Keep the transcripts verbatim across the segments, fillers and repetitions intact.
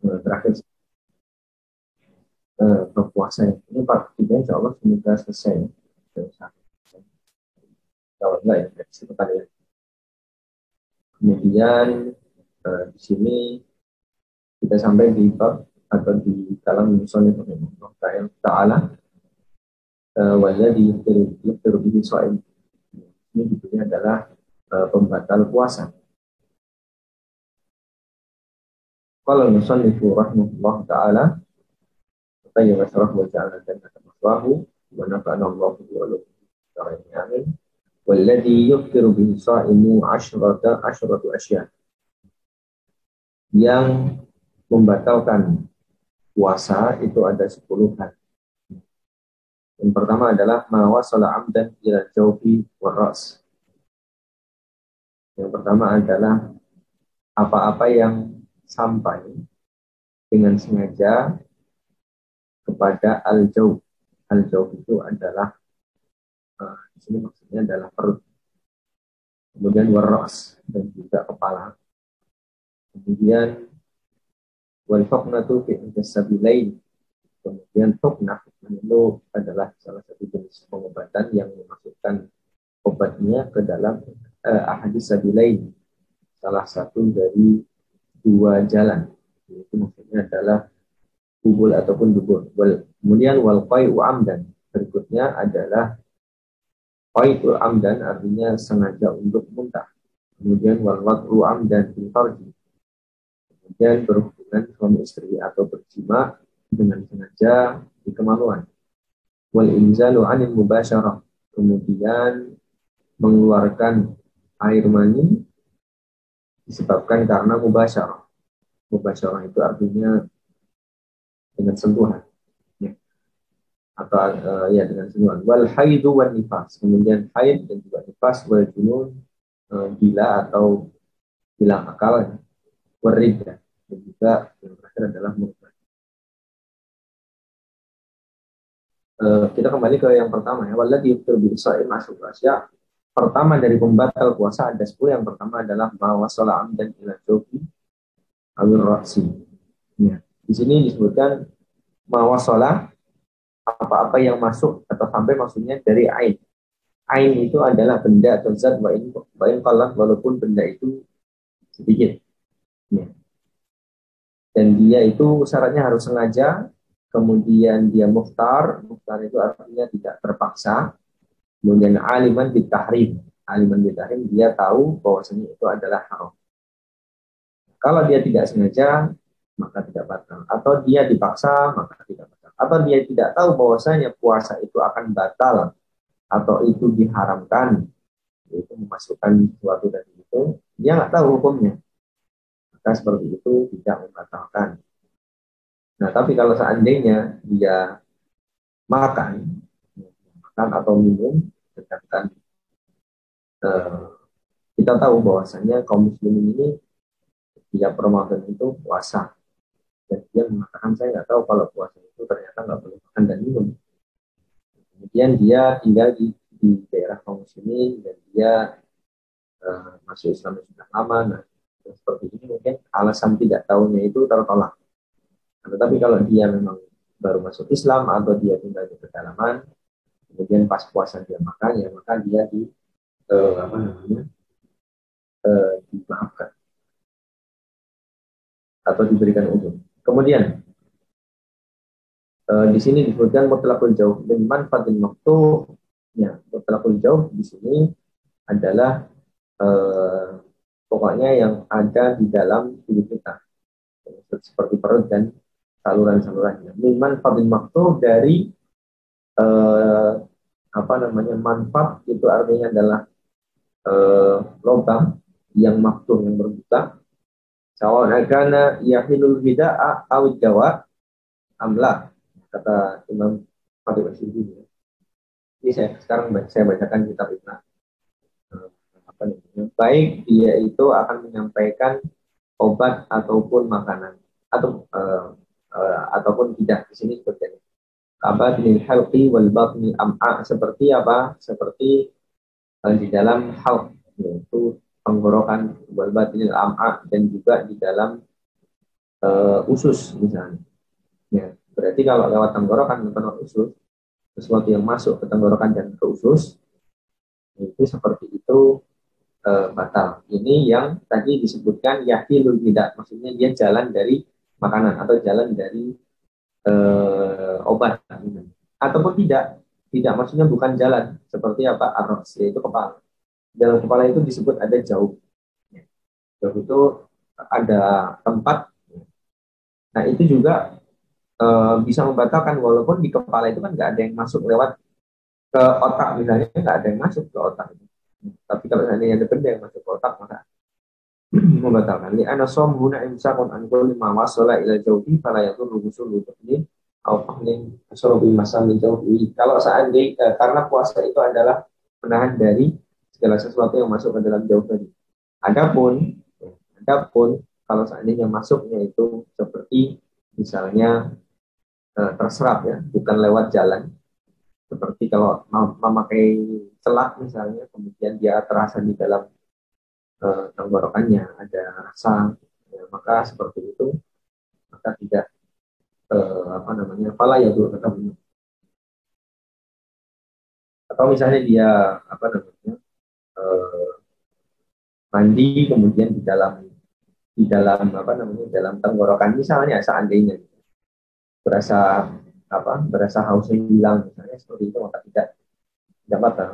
terakhir eh, berpuasa. Ini Pak Tiga, insya Allah semoga selesai. Kalau enggak ya, sebentar ya. Kemudian eh, di sini kita sampai di bab atau di dalam musonif Allah Ta'ala walladzi yuftiru bihi shaim. Ini judulnya adalah uh, pembatal puasa. Qala al-musannifu rahimahullah ta'ala tayyib syarah wa ja'ala jannata maswahu wa nafa'ana Allahu bi ulumi amin. Walladzi yuftiru bihi shaimu asyrata asyratu asya. Yang membatalkan puasa itu ada sepuluh hal. Yang pertama adalah mawasala amdan ila jawfi wa ras. Yang pertama adalah apa-apa yang sampai dengan sengaja kepada al-jawf. Al-jawf itu adalah uh, di sini maksudnya adalah perut. Kemudian waras dan juga kepala. Kemudian wal faqnatu fi intasabilain. Kemudian faqnah itu adalah salah satu jenis pengobatan yang memasukkan obatnya ke dalam uh, ahadits sabilain. Salah satu dari dua jalan. Itu maksudnya adalah kubul ataupun dubur. Kemudian wal qai'u amdan. Berikutnya adalah qai'u amdan, artinya sengaja untuk muntah. Kemudian wal wad'u amdan fil farji. Kemudian berhubungan suami istri atau berjima dengan sengaja di kemaluan. Wal inzalu 'anil mubasyarah. Kemudian mengeluarkan air mani disebabkan karena mubasyarah. Mubasyarah itu artinya dengan sentuhan, ya. Atau uh, ya dengan sentuhan. Wal haidu wan nifas. Kemudian haid dan juga nifas, wal junun, uh, gila atau hilang akal, wariddah, dan juga yang terakhir adalah murtad. Uh, kita kembali ke yang pertama ya. Walladzi yuftiru bihi shaim asyru asya. Pertama dari pembatal puasa ada sepuluh. Yang pertama adalah mawasala amdan ila jawfi awir ra'si. Ya. Di sini disebutkan mawasala, apa-apa yang masuk atau sampai maksudnya dari ain. Ain itu adalah benda atau zat wa in qallat, walaupun benda itu sedikit. Ya. Dan dia itu syaratnya harus sengaja, kemudian dia mukhtar. Mukhtar itu artinya tidak terpaksa. Kemudian aliman bitahrim. Aliman bitahrim, dia tahu bahwasanya itu adalah haram. Kalau dia tidak sengaja, maka tidak batal. Atau dia dipaksa, maka tidak batal. Atau dia tidak tahu bahwasanya puasa itu akan batal atau itu diharamkan, yaitu memasukkan sesuatu dari itu, dia nggak tahu hukumnya. Maka seperti itu tidak membatalkan. Nah, tapi kalau seandainya dia makan, makan atau minum, sedangkan eh, kita tahu bahwasanya kaum muslimin ini tiap Ramadan itu puasa, dan dia mengatakan saya nggak tahu kalau puasa itu ternyata nggak boleh makan dan minum. Kemudian dia tinggal di, di daerah kaum muslimin dan dia uh, masuk Islam sudah lama. Nah, seperti ini mungkin alasan tidak tahunya itu tertolak. Nah, tetapi kalau dia memang baru masuk Islam atau dia tinggal di pedalaman, kemudian pas puasa dia makan, ya maka dia di uh, apa namanya uh, dimaafkan atau diberikan uzur. Kemudian uh, di sini disebutkan mutlaqul jauh dan manfaatin waktu. Ya, mutlaqul jauh di sini adalah uh, pokoknya yang ada di dalam tubuh kita, seperti perut dan saluran-salurannya. Min manfaatin waktu dari uh, apa namanya manfaat itu artinya adalah uh, lubang yang maftuh yang berbuka. Sawan agana yahilul bida'a awid jawa amla, kata Imam Khatib Asy'ari. Ini saya sekarang saya bacakan kitab Ibnu. Apa namanya? Baik dia itu akan menyampaikan obat ataupun makanan atau uh, uh, ataupun tidak. Di sini seperti ini. Abadil halqi wal batni am'a, seperti apa? Seperti uh, di dalam halq, yaitu tenggorokan, wal batnil am'a, dan juga di dalam uh, usus misalnya. Ya, berarti kalau lewat tenggorokan bukan lewat usus, sesuatu yang masuk ke tenggorokan dan ke usus itu seperti itu uh, batal. Ini yang tadi disebutkan yahilul tidak, maksudnya dia jalan dari makanan atau jalan dari uh, obat, ataupun tidak, tidak maksudnya bukan jalan seperti apa arroz, yaitu kepala. Dalam kepala itu disebut ada jauh. Jauh itu ada tempat. Nah itu juga e, bisa membatalkan walaupun di kepala itu kan nggak ada yang masuk lewat ke otak misalnya, nggak ada yang masuk ke otak. Tapi kalau seandainya ada benda yang masuk ke otak maka membatalkan. Li ana som guna imsakun an kulli ma wasala ila jauhi fala yakunu ghusulu ini au fahmin asrobi masa min jauhi. Kalau seandainya karena puasa itu adalah menahan dari segala sesuatu yang masuk ke dalam jauh tadi. Adapun adapun kalau seandainya masuknya itu seperti misalnya eh, terserap ya, bukan lewat jalan. Seperti kalau memakai celak misalnya, kemudian dia terasa di dalam eh, tenggorokannya ada rasa, ya, maka seperti itu, maka tidak eh, apa namanya, pala ya dulu tetap minum. Atau misalnya dia apa namanya eh, mandi kemudian di dalam di dalam apa namanya dalam tenggorokan misalnya seandainya berasa apa berasa hausnya hilang misalnya seperti itu maka tidak tidak batal.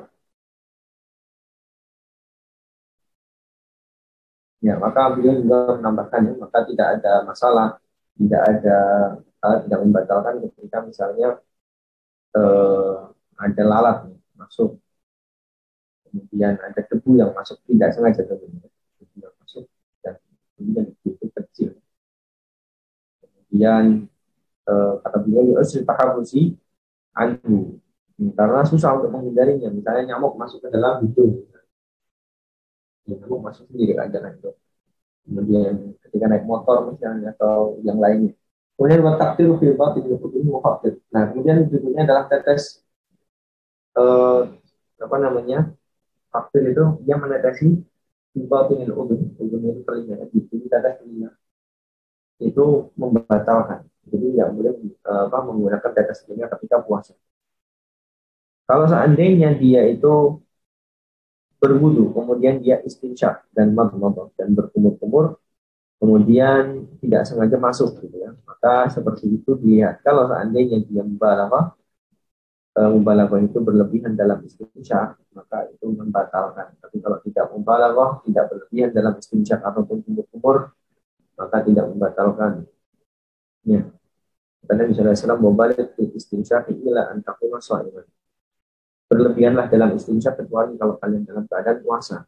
Ya, maka beliau juga menambahkan ya, maka tidak ada masalah, tidak ada uh, tidak membatalkan ketika misalnya uh, ada lalat nih, masuk, kemudian ada debu yang masuk tidak sengaja tentunya, debu yang masuk dan kemudian itu kecil. Kemudian uh, kata beliau harus tahabusi anhu, karena susah untuk menghindarinya. Misalnya nyamuk masuk ke dalam hidung, ya, nyamuk masuk sendiri ke dalam hidung. Kemudian ketika naik motor misalnya atau yang lainnya. Kemudian wataktir fil batin ini mufakkir. Nah, kemudian berikutnya adalah tetes eh, apa namanya? Faktir itu yang menetesi fil batin ubin, ubin itu telinga, di sini tetes telinga. Itu membatalkan. Jadi tidak boleh eh, apa menggunakan tetes telinga ketika puasa. Kalau seandainya dia itu berwudu, kemudian dia istinsyak dan madmadah dan berkumur-kumur, kemudian tidak sengaja masuk gitu ya, maka seperti itu dilihat. Kalau seandainya dia mubalaghah, eh, mubalaghah itu berlebihan dalam istinsyak, maka itu membatalkan. Tapi kalau tidak mubalaghah, tidak berlebihan dalam istinsyak ataupun kumur-kumur, maka tidak membatalkan. Ya. Karena misalnya Islam mubalik di istinsyak ila antakuna sha'iman. Berlebihanlah dalam istinsyak kecuali kalau kalian dalam keadaan puasa.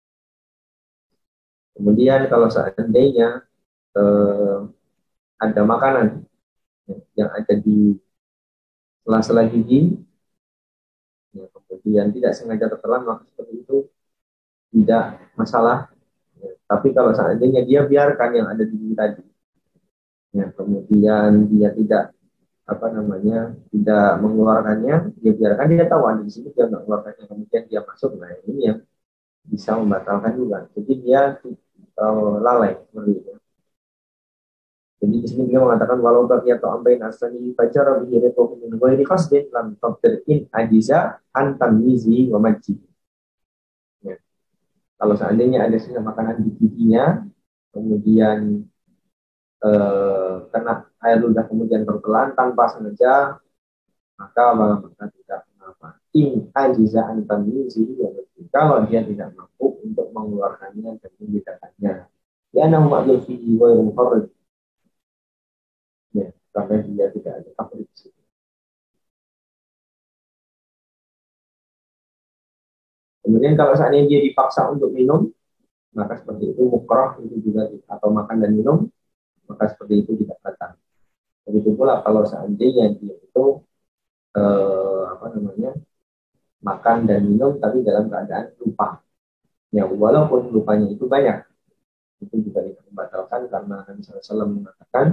Kemudian kalau seandainya eh, ada makanan yang ada di sela-sela gigi, ya, kemudian tidak sengaja tertelan, maka seperti itu tidak masalah. Ya, tapi kalau seandainya dia biarkan yang ada di gigi tadi, ya, kemudian dia tidak apa namanya tidak mengeluarkannya, dia biarkan, dia tahu ada di sini, dia nggak mengeluarkannya, kemudian dia masuk, nah ini yang bisa membatalkan juga. Jadi dia uh, lalai seperti itu. Jadi di sini dia mengatakan walau bagi atau ambain asani fajar bihi itu min ghairi qasdin lam tabdir in ajiza an tamyizi wa majji. Ya. Kalau seandainya ada sisa makanan di giginya, kemudian eh, kena air ludah kemudian berpelan tanpa sengaja, maka maka tidak mengapa. In ajiza an tamyizi wa majji. Kalau dia tidak mampu untuk mengeluarkannya dan membedakannya. Ya nahu ma'lul fihi wa mufarrid. Ya, sampai dia tidak ada tafrid di situ. Kemudian kalau seandainya dia dipaksa untuk minum, maka seperti itu mukrah itu juga, atau makan dan minum, maka seperti itu tidak batal. Begitu pula kalau seandainya dia itu eh, apa namanya makan dan minum tapi dalam keadaan lupa. Ya walaupun lupanya itu banyak, itu juga tidak membatalkan karena Nabi sallallahu alaihi wasallam mengatakan,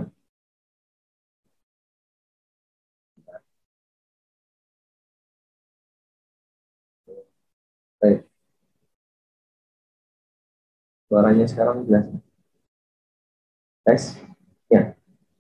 baik, suaranya sekarang jelas. Tes. Ya,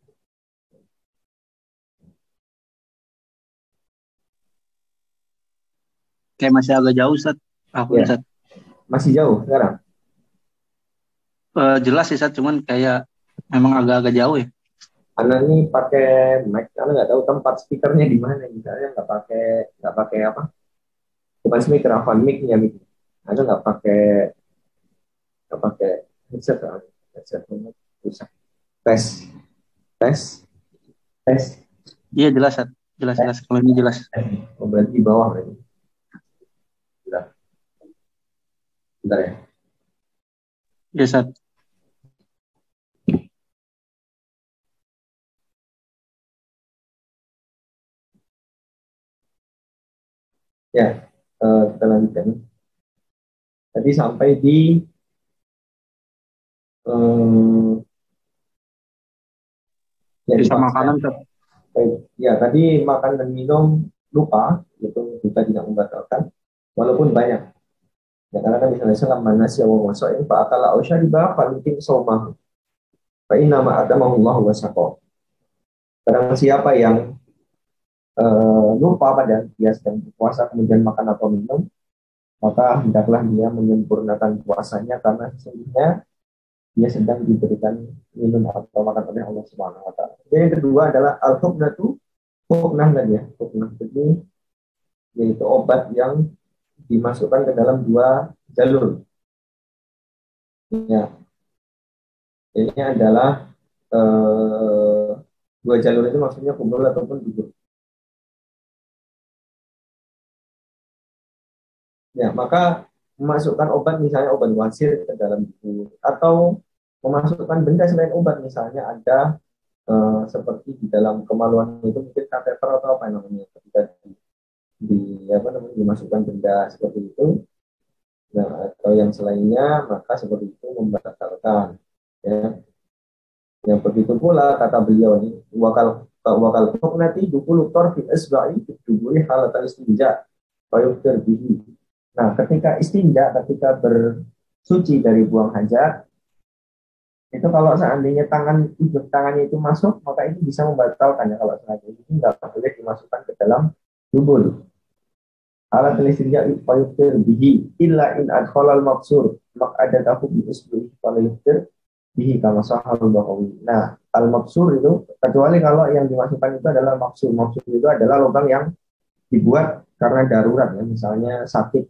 Kayak masih agak jauh, Ustaz. Aku nih, ya, Ustaz. masih jauh sekarang. Eh, jelas sih, Ustaz. Cuman kayak memang agak-agak jauh ya. Anda nih pakai mic, Anda nggak tahu tempat speakernya di mana. Misalnya nggak pakai nggak pakai apa? Bukan speaker, apa mic-nya mic. Anda nggak pakai nggak pakai headset, kan? Headset susah. Tes, tes, tes, Iya, jelas, Ustaz. Jelas-jelas. tes. Kalau ini jelas. Oh, berarti di bawah berarti. Bentar, bentar ya. Iya, Ustaz. Ya, eh, kita lanjutkan. Tadi sampai di eh, ya di Sisa paksa. makanan, Ustaz. Ya, tadi makan dan minum lupa, itu kita tidak membatalkan, walaupun banyak. Ya, karena kan misalnya salam manas ya wa wasoin fa akala au syariba fa yutim saumahu fa inna ma atamahu wa saqo. Barang siapa yang eh, lupa pada dia sedang berpuasa kemudian makan atau minum, maka hendaklah dia menyempurnakan puasanya karena sesungguhnya dia sedang diberikan minum atau makan oleh Allah Subhanahu wa taala. Yang kedua adalah al-huknatu, huknah tadi ya. Huknah ini yaitu obat yang dimasukkan ke dalam dua jalur. Ya, ini adalah eh, dua jalur itu maksudnya kubur ataupun dubur. Ya, maka memasukkan obat misalnya obat wasir ke dalam tubuh atau memasukkan benda selain obat misalnya ada eh, seperti di dalam kemaluan itu mungkin kateter atau apa namanya ketika di, di apa namanya dimasukkan benda seperti itu, nah, atau yang selainnya maka seperti itu membatalkan ya. Yang begitu pula kata beliau ini wakal wakal nanti dukul torfin isba'i duburi halatal istinja fayuktir bihi. Nah, ketika istinja, ketika bersuci dari buang hajat, itu kalau seandainya tangan ujung tangannya itu masuk, maka itu bisa membatalkan ya kalau sengaja itu nggak boleh dimasukkan ke dalam dubur. Alat istinja fayuktir bihi illa in adkhalal maksur mak ada tahu bi isbihi fayuktir bihi kama sahal Bahawi. Nah, al maksur itu kecuali kalau yang dimasukkan itu adalah maksur. Maksur itu adalah lubang yang dibuat karena darurat ya, misalnya sakit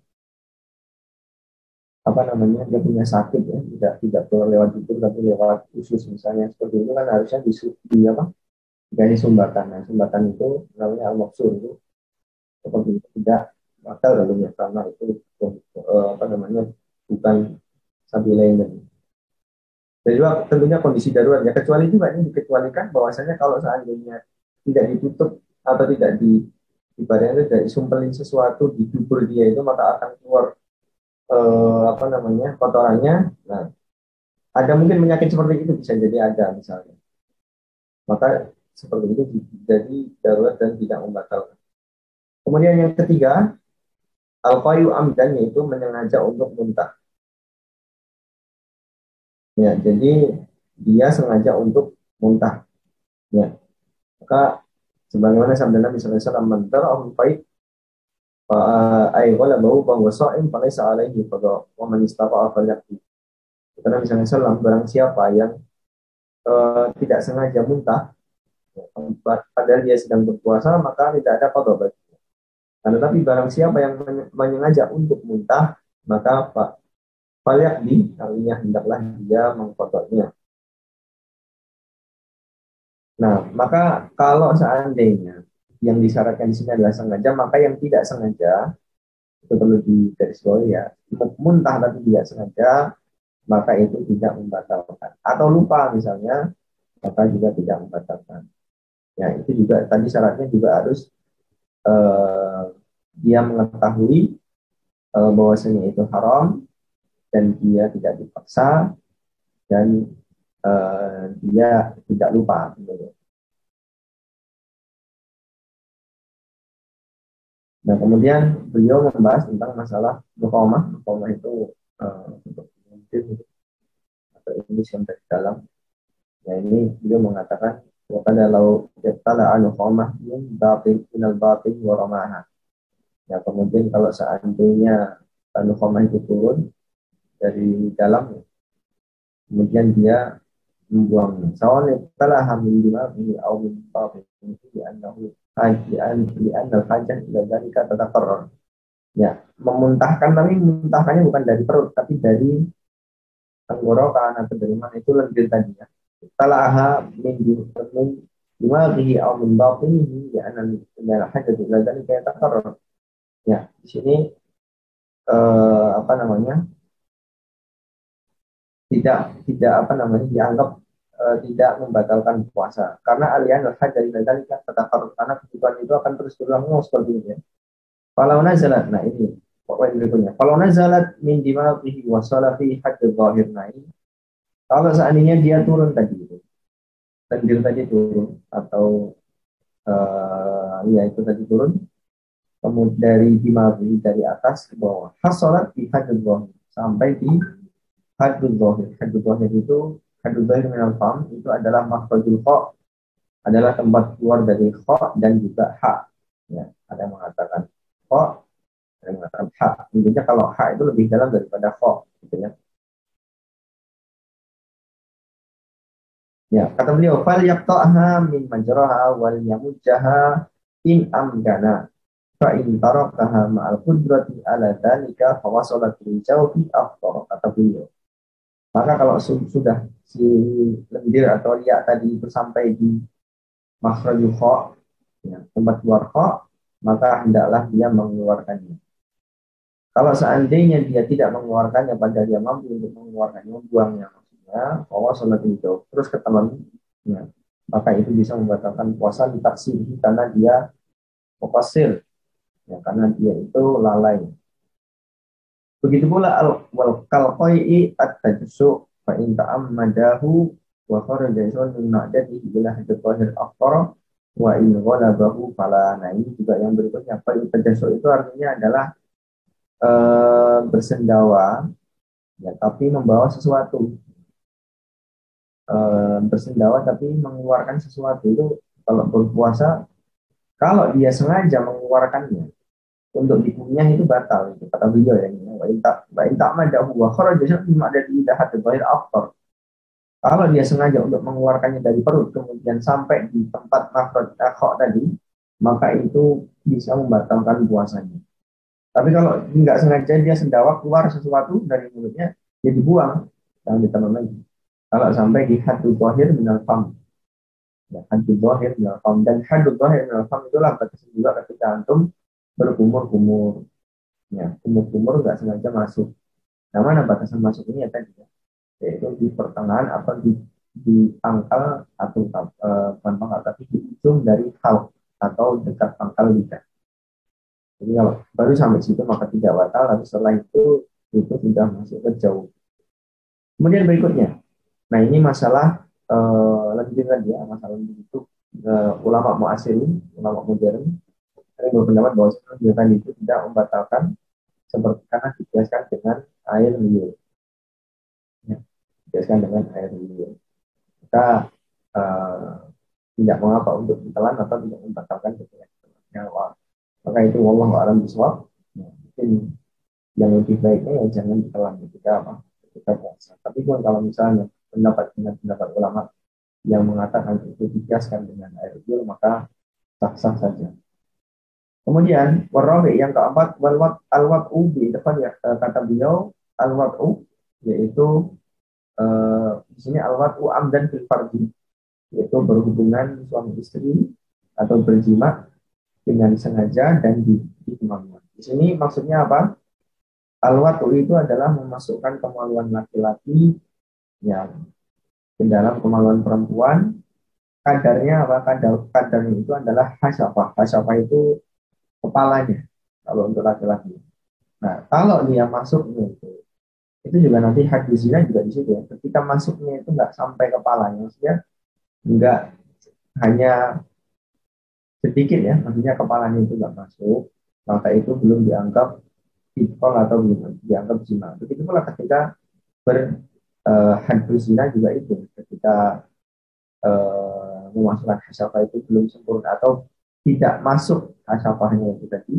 apa namanya dia punya sakit ya, tidak tidak perlu lewat itu tapi lewat usus misalnya seperti itu kan harusnya di, di apa dikasih sumbatan. Nah, sumbatan itu namanya al maksur itu seperti itu tidak bakal lalu ya karena itu eh, apa namanya bukan sabi lain. Dan juga tentunya kondisi darurat ya, kecuali juga ini dikecualikan bahwasanya kalau seandainya tidak ditutup atau tidak di ibaratnya tidak disumpelin sesuatu di dubur dia itu maka akan keluar eh, apa namanya kotorannya. Nah, ada mungkin penyakit seperti itu bisa jadi ada misalnya. Maka seperti itu jadi darurat dan tidak membatalkan. Kemudian yang ketiga, al-qayu amdan yaitu menyengaja untuk muntah. Ya, jadi dia sengaja untuk muntah. Ya, maka sebagaimana sabda Nabi sallallahu alaihi wasallam, "Man tara'ahu faid fa ay bau bahwa sha'im falaysa alaihi qada wa man istata'a falyaqdi." Kata Nabi sallallahu alaihi wasallam, barang siapa yang uh, tidak sengaja muntah, ya, padahal dia sedang berpuasa, maka tidak ada qada baginya. Nah, tetapi barang siapa yang menyengaja untuk muntah, maka falyaqdi, artinya hendaklah dia mengqadanya. Nah, maka kalau seandainya yang disyaratkan di sini adalah sengaja, maka yang tidak sengaja itu perlu digarisbawahi ya. Muntah tapi tidak sengaja, maka itu tidak membatalkan. Atau lupa misalnya, maka juga tidak membatalkan. Ya, itu juga tadi syaratnya juga harus eh, dia mengetahui eh, bahwasanya itu haram dan dia tidak dipaksa dan eh, dia tidak lupa. Gitu. Nah, kemudian beliau membahas tentang masalah muqawmah. Muqawmah itu uh, untuk mungkin atau Inggris yang dari dalam. Ya ini beliau mengatakan wakada lau yattala anu qamah min batin minal batin wa ramaha. Ya kemudian kalau seandainya anu qamah itu turun dari dalam, kemudian dia membuangnya. Sawan yattala hamil lima bihi au min batin bi annahu haji an bi anna hajah ila dzalika tatakarrar. Ya, memuntahkan tapi memuntahkannya bukan dari perut tapi dari tenggorokan atau dari mana itu lendir tadi ya. Talaha min min dimaghihi aw min batinihi ya anan min hajat ila dzalika yatakarrar. Ya, di sini eh, apa namanya? tidak tidak apa namanya dianggap eh, tidak membatalkan puasa karena alian hajat ila dzalika tatakarrar, karena kebutuhan itu akan terus berulang seperti ini ya. Kalau nazalat, nah ini poin berikutnya. Kalau nazalat min dimaghihi wa salafi hajat zahir, nah ini kalau seandainya dia turun tadi itu, lendir tadi turun atau uh, ya itu tadi turun, kemudian dari dimaghi dari atas ke bawah, hasolat di hadud zahir sampai di hadud zahir. Hadud zahir itu hadud zahir minal fam itu adalah makhrajul kha, adalah tempat keluar dari kha dan juga ha. Ya, ada yang mengatakan kha, ada yang mengatakan ha. Intinya kalau ha itu lebih dalam daripada kha, gitu ya. Ya, kata beliau, fal yaqta'ha min majraha wal yamujjaha in amkana. Fa in tarakaha ma'al qudrati ala dzalika fa wasalat lil jawfi afdal, kata beliau. Maka kalau sudah si lendir atau liak tadi itu sampai di makhrajul kha, ya, tempat keluar kha, maka hendaklah dia mengeluarkannya. Kalau seandainya dia tidak mengeluarkannya pada dia mampu untuk mengeluarkannya, membuangnya maksudnya, bahwa sholat itu terus ketelan, ya, maka itu bisa membatalkan puasa ditaksir karena dia mukasir, ya, karena dia itu lalai. Begitu pula al kalqai at-tajsu fa in ta'ammadahu wa kharaja min ma'dadihi ila hadat zahir afṭara wa in ghalabahu fala. Nah ini juga yang berikutnya. Fa tajassu itu artinya adalah Uh, bersendawa, ya, tapi membawa sesuatu, uh, bersendawa tapi mengeluarkan sesuatu itu kalau berpuasa, kalau dia sengaja mengeluarkannya untuk dikunyah itu batal, itu kata beliau ya. Wa inta wa inta madahu wa kharaja mimma ada di dahat zahir aftar. Kalau dia sengaja untuk mengeluarkannya dari perut kemudian sampai di tempat makhraj kha tadi, maka itu bisa membatalkan puasanya. Tapi kalau nggak sengaja dia sendawa keluar sesuatu dari mulutnya, dia dibuang, jangan ditanam lagi. Kalau sampai di hadud zahir minal fam, ya, hadud zahir minal fam, dan hadud zahir minal fam itulah batasan juga ketika antum berkumur-kumur, ya, kumur-kumur nggak sengaja masuk. Nah mana batasan masuk ini ya tadi, ya, yaitu di pertengahan atau di di pangkal atau uh, bukan pangkal tapi di ujung dari hal atau dekat pangkal lidah. Jadi kalau baru sampai situ maka tidak batal, tapi setelah itu itu sudah masuk ke jauh. Kemudian berikutnya, nah ini masalah uh, lanjut lagi ya, masalah itu uh, ulama mu'asirin, ulama modern, yang berpendapat bahwa kegiatan itu tidak membatalkan seperti karena dibiaskan dengan air liur, ya, dibiaskan dengan air liur. Maka uh, tidak mengapa untuk ditelan atau tidak membatalkan kegiatan. Maka itu wallahu a'lam bishawab. Nah, mungkin yang lebih baiknya ya jangan ditelan ketika apa? Ketika puasa. Tapi pun kalau misalnya pendapat dengan pendapat ulama yang mengatakan itu dibiaskan dengan air liur, maka sah-sah saja. Kemudian warabi yang keempat, walwat alwat ubi depan ya, kata beliau alwat u yaitu eh, di sini alwat u amdan fil farji, yaitu berhubungan suami istri atau berjima dengan sengaja dan di, di kemaluan. Di sini maksudnya apa? Al-watu itu adalah memasukkan kemaluan laki-laki yang ke dalam kemaluan perempuan. Kadarnya apa? Kadar kadarnya itu adalah hasyafah. Hasyafah itu kepalanya kalau untuk laki-laki. Nah, kalau dia masuknya itu, itu juga nanti hadis zina juga di situ ya. Ketika masuknya itu nggak sampai kepalanya, maksudnya nggak hanya sedikit ya, maksudnya kepalanya itu nggak masuk, maka itu belum dianggap fitqol atau belum dianggap zina. Begitu pula ketika berhadus uh, zina juga itu, ketika uh, memasukkan hasyafah itu belum sempurna atau tidak masuk hasyafahnya itu tadi,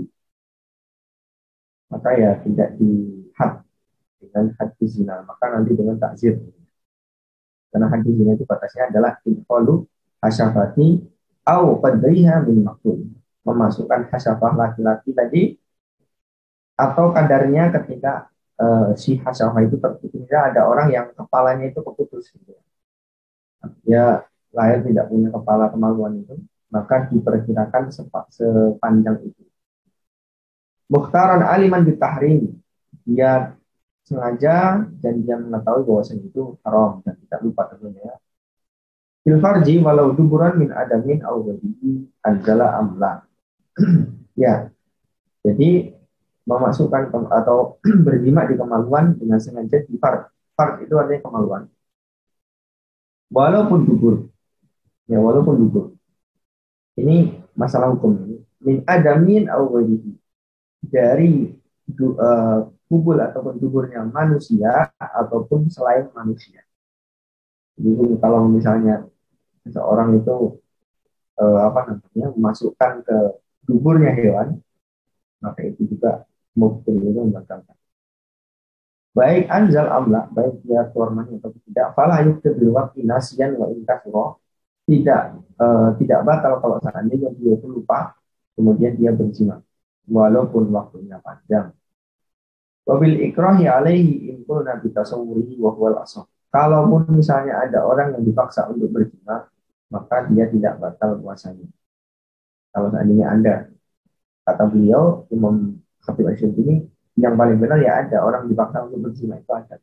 maka ya tidak dihad dengan hadis zina, maka nanti dengan takzir. Karena hadis zina itu batasnya adalah idkhalu hasyafati au qadriha min maqtul, memasukkan hasyafah laki-laki tadi atau kadarnya ketika uh, si hasyafah itu terputus. Ada orang yang kepalanya itu keputus gitu. Dia lahir tidak punya kepala kemaluan itu, maka diperkirakan sepanjang itu. Mukhtaran aliman bitahrim, dia sengaja dan dia mengetahui bahwasanya itu haram dan tidak lupa tentunya. Fil farji walau duburan min adamin au wadihi anjala amla. Ya, jadi memasukkan atau berjima di kemaluan dengan sengaja di fard. Fard itu artinya kemaluan. Walaupun dubur, ya walaupun dubur. Ini masalah hukum ini. Min adamin au wadihi, dari du, uh, kubul ataupun duburnya manusia ataupun selain manusia. Jadi kalau misalnya seseorang itu uh, apa namanya memasukkan ke duburnya hewan, maka itu juga mubtil, itu membatalkan. Baik anzal amla, baik dia keluar mani atau tidak, fala yuktir bil waqti nasiyan wa in kasra, tidak uh, tidak batal kalau seandainya dia itu lupa kemudian dia berjima walaupun waktunya panjang. Wabil ikrahi alaihi in qulna bi tasawwurihi wa huwal asah. Kalaupun misalnya ada orang yang dipaksa untuk berjima, maka dia tidak batal puasanya. Kalau seandainya Anda, kata beliau Imam Khatib Asy-Syadzili, yang paling benar ya ada orang dipaksa untuk berjima, itu ada.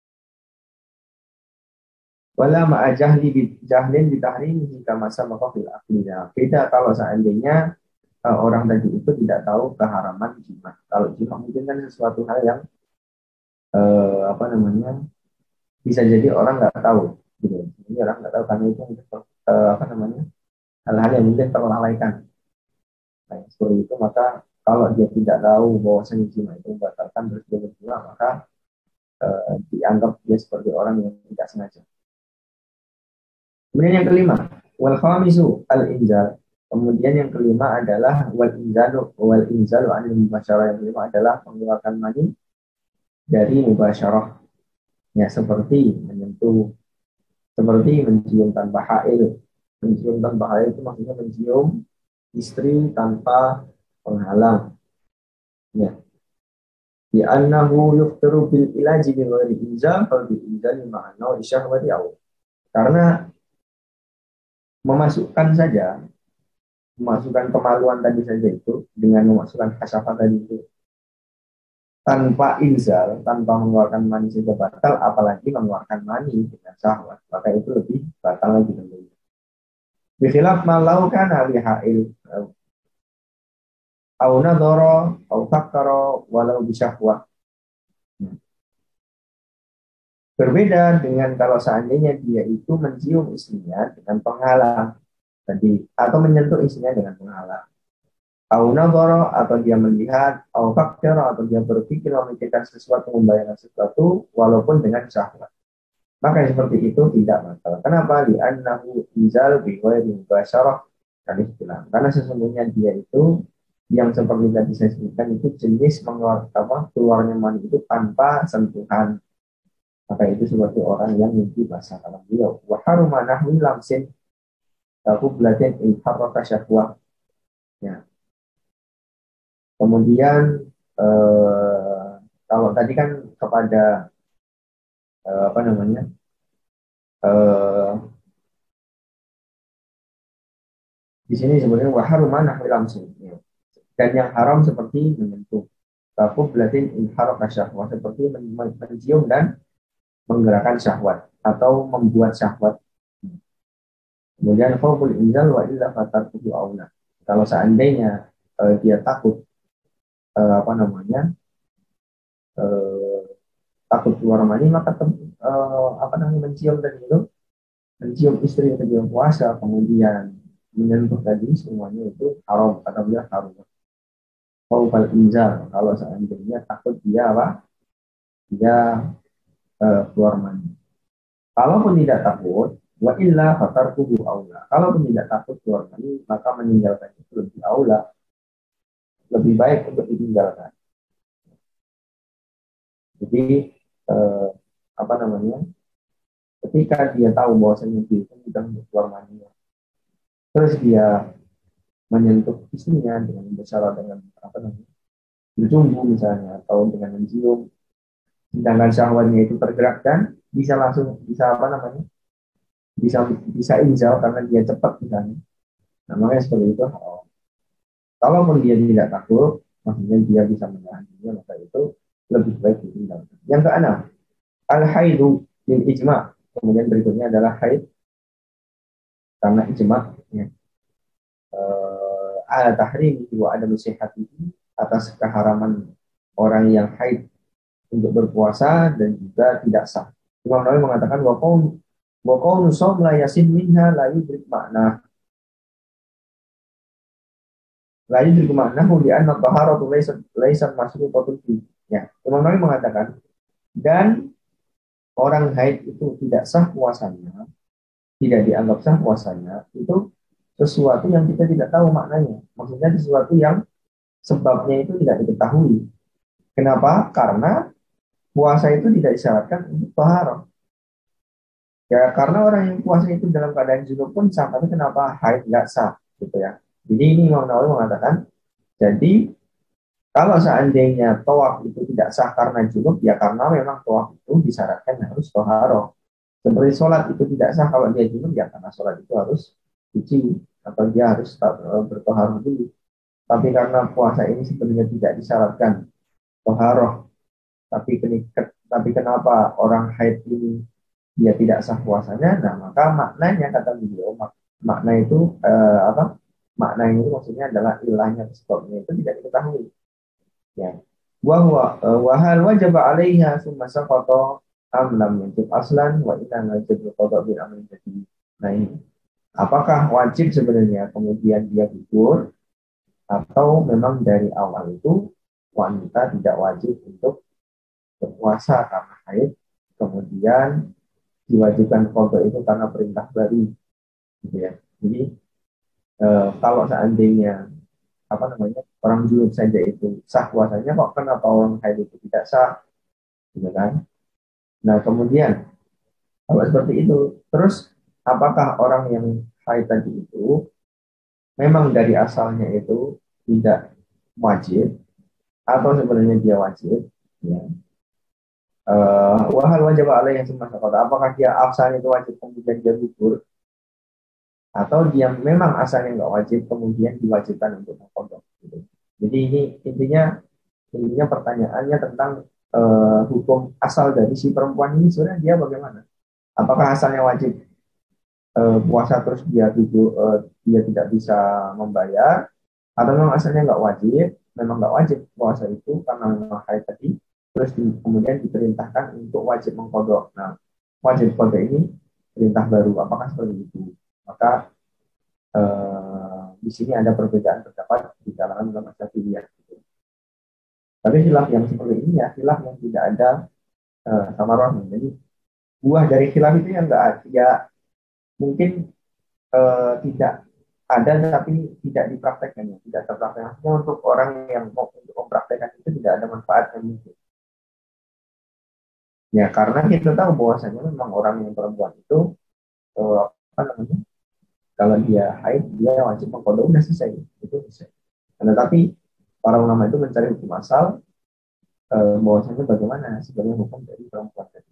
Wala ma'a jahli bi jahlin bi tahrimihi kama sabaqa fil aqliya. Beda kalau seandainya uh, orang tadi itu tidak tahu keharaman jima. Kalau jima mungkin kan sesuatu hal yang uh, apa namanya bisa jadi orang nggak tahu, gitu. Jadi orang nggak tahu karena itu uh, apa namanya hal-hal yang mungkin terlalaikan. Nah, seperti itu, maka kalau dia tidak tahu bahwa jima itu membatalkan terus dia berjima, maka uh, dianggap dia seperti orang yang tidak sengaja. Kemudian yang kelima, wal khamisu al inzal. Kemudian yang kelima adalah wal inzalu wal inzalu anil mubasyarah. Yang kelima adalah mengeluarkan mani dari mubasyarah. Ya, seperti menyentuh, seperti mencium tanpa hail. Mencium tanpa hail itu maksudnya mencium istri tanpa penghalang. Ya. Di annahu yuftiru bil ilaji bi ghairi inzal fal bil inzali ma'ana isyahwati aw. Karena memasukkan saja, memasukkan kemaluan tadi saja itu dengan memasukkan hasyafah tadi itu tanpa inzal, tanpa mengeluarkan mani saja batal, apalagi mengeluarkan mani dengan syahwat, maka itu lebih batal lagi tentunya. Bikhilaf malau kana li ha'il au nadhara au fakkara walau bisyahwah. Berbeda dengan kalau seandainya dia itu mencium istrinya dengan penghalang tadi, atau menyentuh istrinya dengan penghalang. Au nadhara, atau dia melihat, au fakkara, atau dia berpikir memikirkan sesuatu, membayangkan sesuatu walaupun dengan syahwat. Maka yang seperti itu tidak batal. Kenapa? Li'annahu inzal bi ghairi mubasyarah kali istilah. Karena sesungguhnya dia itu yang seperti tadi saya sebutkan itu jenis mengeluarkan apa keluarnya mani itu tanpa sentuhan. Maka itu seperti orang yang mimpi bahasa kalam beliau. Wa haruma nahwi lamsin lahu belatin in harraka syahwah. Ya. Kemudian eh, kalau tadi kan kepada eh, apa namanya eh, di sini sebenarnya wa haruma nahwi lamsin. Ya. Dan yang haram seperti menyentuh. Lahu belatin in harraka syahwah, seperti mencium dan menggerakkan syahwat atau membuat syahwat. Kemudian khauful inzal wa illa fatarkuhu aula. Kalau seandainya uh, dia takut uh, apa namanya uh, takut keluar mani, maka uh, apa namanya mencium tadi itu, mencium istri ketika puasa, kemudian menyentuh tadi, semuanya itu haram, kata beliau haram. Khauful inzal, kalau seandainya takut dia apa? Dia uh, keluar mani. Kalaupun tidak takut, Wa illa fatarkuhu aula. Kalau pun tidak takut keluar mani, maka meninggalkan itu lebih aula, lebih baik untuk ditinggalkan. Jadi eh, apa namanya? Ketika dia tahu bahwasanya dia itu sudah keluar mani, terus dia menyentuh istrinya dengan bersyarat dengan apa namanya? Berjumbu misalnya atau dengan mencium, sedangkan syahwatnya itu tergerak dan bisa langsung bisa apa namanya? Bisa bisa injal karena dia cepat misalnya. Nah, makanya seperti itu. Kalaupun dia tidak takut, maksudnya dia bisa menahan diri, maka itu lebih baik ditinggalkan. Yang keenam, al-haidu bil ijma. Kemudian berikutnya adalah haid karena ijma. Ya. Uh, ala tahrim wa ada ini atas keharaman orang yang haid untuk berpuasa dan juga tidak sah. Imam Nawawi mengatakan wa qaul wa qaulu shaum la yasin minha la yudrik makna. La yudrik maknahu li anna taharatu laysat laysat masruqatun fi. Ya, Imam Nawawi mengatakan dan orang haid itu tidak sah puasanya, tidak dianggap sah puasanya, itu sesuatu yang kita tidak tahu maknanya. Maksudnya sesuatu yang sebabnya itu tidak diketahui. Kenapa? Karena puasa itu tidak disyaratkan untuk taharah. Ya, karena orang yang puasa itu dalam keadaan junub pun sah, tapi kenapa haid nggak sah? Gitu ya. Jadi ini Imam Nawawi mengatakan, jadi kalau seandainya tawaf itu tidak sah karena junub, ya karena memang tawaf itu disyaratkan harus taharah. Seperti sholat itu tidak sah kalau dia junub, ya karena sholat itu harus suci atau dia harus bertoharoh dulu. Tapi karena puasa ini sebenarnya tidak disyaratkan toharoh, tapi tapi kenapa orang haid ini dia tidak sah puasanya? Nah, maka maknanya kata beliau, mak makna itu eh, apa? Makna ini maksudnya adalah ilahnya sebabnya itu tidak diketahui. Ya. Wa wahal wajib alaiha summa saqata am lam yajib aslan wa inna wajib qada bil amri jadi. Nah ini apakah wajib sebenarnya kemudian dia gugur atau memang dari awal itu wanita tidak wajib untuk berpuasa karena haid, kemudian diwajibkan qada itu karena perintah baru gitu ya. Jadi eh, kalau seandainya apa namanya orang junub saja itu sah puasanya, kok kenapa orang haid itu tidak sah, gitu kan? Nah kemudian kalau seperti itu, terus apakah orang yang haid tadi itu memang dari asalnya itu tidak wajib atau sebenarnya dia wajib? Ya. Uh, wahal wajib alaih yang semasa kota. Apakah dia asalnya itu wajib kemudian dia gugur, atau dia memang asalnya nggak wajib kemudian diwajibkan untuk mengkodok? Gitu. Jadi ini intinya intinya pertanyaannya tentang uh, hukum asal dari si perempuan ini sebenarnya dia bagaimana? Apakah asalnya wajib uh, puasa terus dia tujuh uh, dia tidak bisa membayar, atau memang asalnya nggak wajib, memang nggak wajib puasa itu karena memang haid tadi, terus di, kemudian diperintahkan untuk wajib mengkodok. Nah, wajib kodok ini perintah baru, apakah seperti itu? Maka eh, di sini ada perbedaan pendapat di kalangan ulama Syafi'iyah. Gitu. Tapi khilaf yang seperti ini ya khilaf yang tidak ada eh, samarah. Jadi buah dari khilaf itu yang enggak ya mungkin eh, tidak ada tapi tidak dipraktekkan ya, tidak terpraktekkan. Maksudnya untuk orang yang mau untuk mempraktekkan itu tidak ada manfaatnya mungkin. Ya karena kita tahu bahwasanya memang orang yang perempuan itu eh, apa namanya? Kalau dia haid dia wajib mengkodok, udah selesai itu selesai. Nah, tapi para ulama itu mencari hukum asal eh, bahwasanya bagaimana sebenarnya hukum dari perempuan tadi.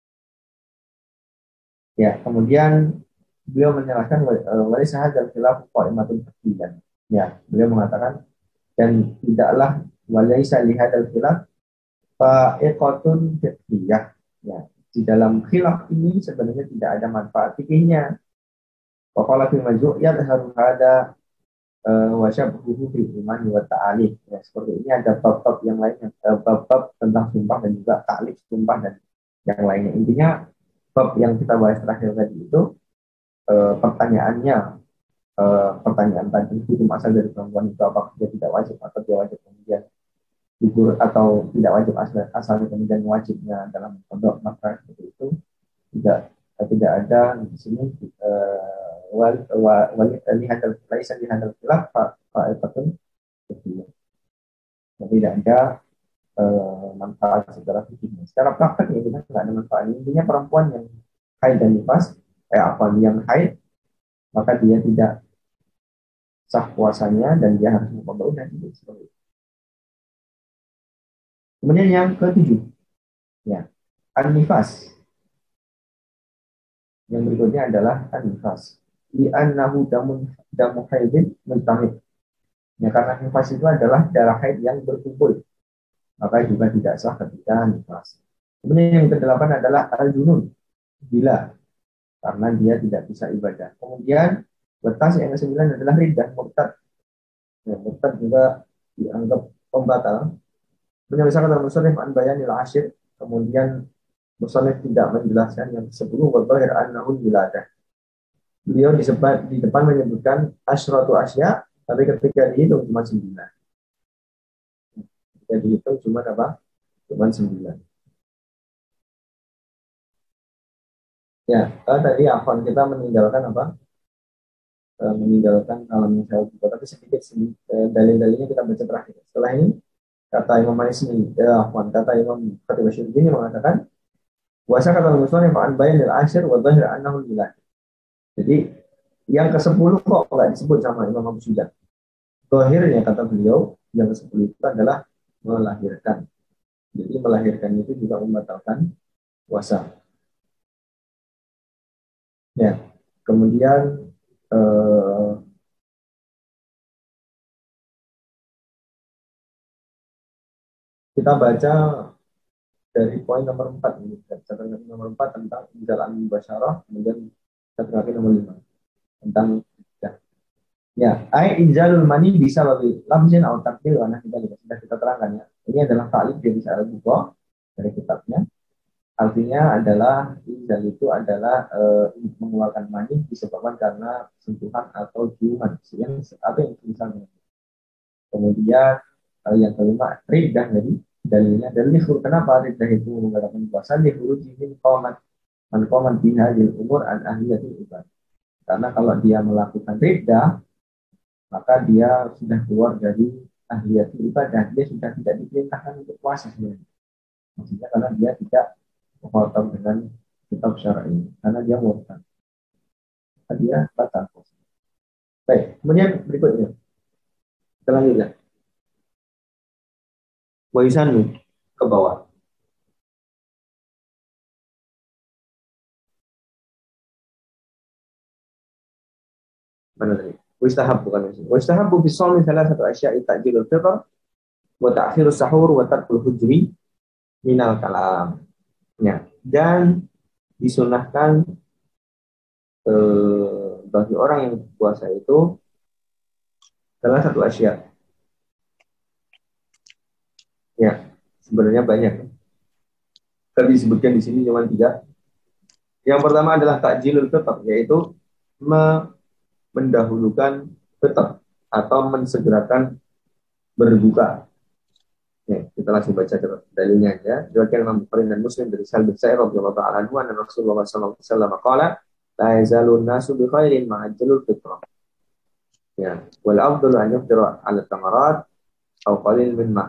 Ya kemudian beliau menjelaskan wali sahad dan khilaf qaimatun taqidan. Ya, beliau mengatakan dan tidaklah wali lihat al khilaf fa'iqatun fiqhiyah. Ya, di dalam khilaf ini sebenarnya tidak ada manfaat fikihnya. Wa qala fi majmu'iyat harus ada wa syabhuhu fil iman wa ta'alif. Ya, seperti ini ada bab-bab yang lainnya, bab-bab tentang sumpah dan juga ta'alif sumpah dan yang lainnya. Intinya bab yang kita bahas terakhir tadi itu Uh, pertanyaannya uh, pertanyaan tadi hukum asal dari perempuan itu apakah dia tidak wajib atau dia wajib kemudian gugur atau tidak wajib asal asalnya kemudian wajibnya dalam pondok, maka seperti itu tidak tidak ada di sini uh, wal wal lihat laisa lihat khilaf fa'ifatun kecil. Tidak ada uh, manfaat secara fikih. Secara praktek ya kita nggak ada manfaat. Intinya perempuan yang haid dan nifas, eh apa yang haid, maka dia tidak sah puasanya dan dia harus membawa dan tidak seperti itu. Kemudian yang ketujuh, ya, an-nifas. Yang berikutnya adalah an-nifas. Li'annahu damun damu haidin muntahid. Ya, karena nifas itu adalah darah haid yang berkumpul, maka juga tidak sah ketika nifas. Kemudian yang kedelapan adalah al-junun, gila, karena dia tidak bisa ibadah. Kemudian batas yang kesembilan adalah riddah, murtad. Ya, murtad juga dianggap pembatal. Menyelesaikan dalam musannif an bayanil ashir, kemudian musannif tidak menjelaskan yang sepuluh wa dhahir annahu wiladah. Beliau di depan, di depan menyebutkan asyratu asya, tapi ketika dihitung cuma sembilan. Ketika dihitung cuma apa? Cuma sembilan. Ya, eh, tadi Afwan kita meninggalkan apa? Eh, meninggalkan alam yang saya buka, tapi sedikit eh, dalil-dalilnya kita baca terakhir. Setelah ini kata Imam Maisni, ya Afwan, kata Imam Khatib Asy'ari mengatakan puasa kata musannif an bayanil ashir wa dhahir annahu wiladah. Jadi yang ke sepuluh kok nggak disebut sama Imam Abu Sujan. Zahirnya kata beliau, yang ke sepuluh itu adalah melahirkan. Jadi melahirkan itu juga membatalkan puasa. Ya, kemudian eh, kita baca dari poin nomor empat ini, catatan nomor empat tentang jalan mubasyarah, kemudian catatan nomor lima tentang ya, ya ai inzalul mani bisa lebih lamzin atau takdir karena kita juga sudah kita terangkan ya. Ini adalah ta'liq dari Sa'al Bukhari dari kitabnya. Artinya adalah inzal itu adalah e, mengeluarkan mani disebabkan karena sentuhan atau ciuman yang atau yang misalnya. Kemudian e, yang kelima riddah jadi dalilnya dalil kenapa riddah itu mengatakan puasa di huruf min qamat man qamat bihadil umur an ahliyatil ibadah. Karena kalau dia melakukan riddah, maka dia sudah keluar dari ahliyatul ibadah, dia sudah tidak diperintahkan untuk puasa sebenarnya. Maksudnya karena dia tidak memotong dengan kitab syar'i, karena dia murtad, maka dia batal puasa. Baik, kemudian berikutnya kita lanjutkan. Waisan ke bawah. Mana tadi? Wistahab bukan maksud. Wistahabu fi shaumi thalathatu asya'i ta'jilul fitr wa ta'khirus sahur wa tarkul hujri minal kalam. Ya, dan disunahkan eh, bagi orang yang puasa itu salah satu asya. Ya, sebenarnya banyak. Tapi disebutkan di sini cuma tiga. Yang pertama adalah takjilul fitr, yaitu me mendahulukan fitr atau mensegerakan berbuka. Ya, kita langsung baca dalilnya ya. Diriwayatkan Imam Bukhari dan Muslim dari Sa'id bin Sa'id radhiyallahu ta'ala anhu anna Rasulullah sallallahu alaihi wasallam qala la yazalun nasu bi khairin ma'ajjalul fitra. Ya, wal afdalu an yuftira 'ala tamarat aw qalil min ma'.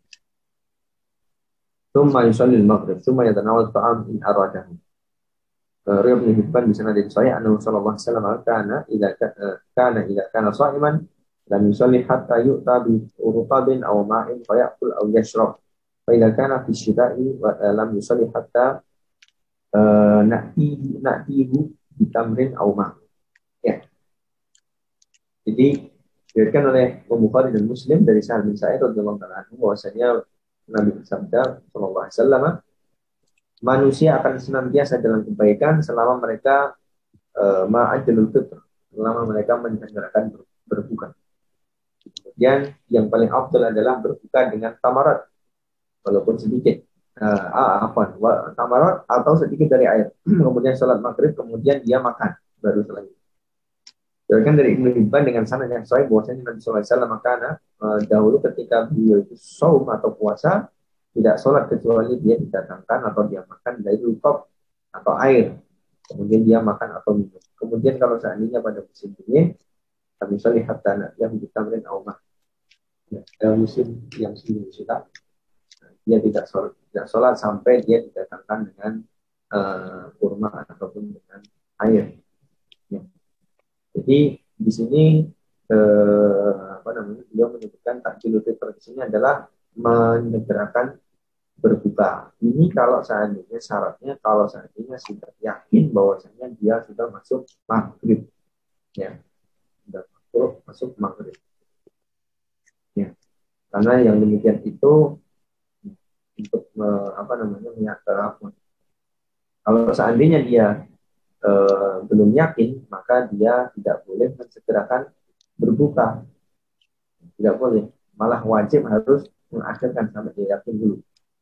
Thumma yusalli al-maghrib, thumma yatanawal ta'am in aradahu. Riwayat Ibnu Hibban di sanad sahih annahu sallallahu alaihi wasallam kana idza kana idza kana sha'iman lam yusalli hatta yu'ta bi urqabin aw ma'in fa ya'kul aw yashrab. Fa idza kana fi syita'i wa lam yusalli hatta na'ti na'tihu bi tamrin aw ma'. Ya. Jadi diriwayatkan oleh Bukhari dan Muslim dari Sa'id bin Sa'id radhiyallahu anhu bahwasanya Nabi bersabda sallallahu alaihi wasallam, manusia akan senantiasa dalam kebaikan selama mereka uh, ma'ajjalul fitr, selama mereka menyegerakan ber, berbuka. Kemudian yang paling afdal adalah berbuka dengan tamarat, walaupun sedikit. Uh, ah, apa? Tamarat atau sedikit dari air. Kemudian salat maghrib, kemudian dia makan baru selanjutnya. Diriwayatkan dari Ibnu Hibban dengan sanad yang sahih bahwasanya Nabi sallallahu alaihi wasallam makana uh, dahulu ketika beliau itu shaum atau puasa tidak sholat kecuali dia didatangkan atau dia makan dari rukop atau air. kemudian dia makan atau minum. Kemudian kalau seandainya pada musim dingin, kami bisa lihat tanah yang ditamrin aumah. Ya, dalam musim yang sendiri sudah, dia tidak sholat, tidak sholat sampai dia didatangkan dengan uh, kurma ataupun dengan air. Ya. Jadi di sini eh, apa namanya, beliau menyebutkan takjilul fitr di sini adalah menyegerakan berbuka. Ini kalau seandainya syaratnya kalau seandainya sudah yakin bahwasanya dia sudah masuk maghrib, ya, sudah masuk masuk maghrib. Ya. Karena yang demikian itu untuk eh, apa namanya menyatakan kalau seandainya dia eh, belum yakin, maka dia tidak boleh mensegerakan berbuka, tidak boleh, malah wajib harus mengakhirkan sampai dia yakin dulu.